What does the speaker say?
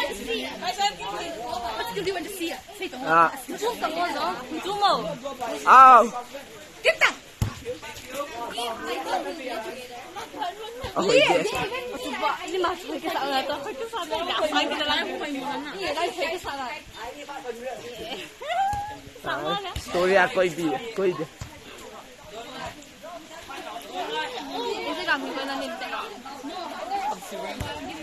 What do you want to see? Say the word. Get down. Oh, yes. Nhưng mà cái sợ là tôi phải cái sợ là đã phải cái là không phải muốn nè. Cái đây cái sợ là. Story à coi đi. Cái cái làm người ta nên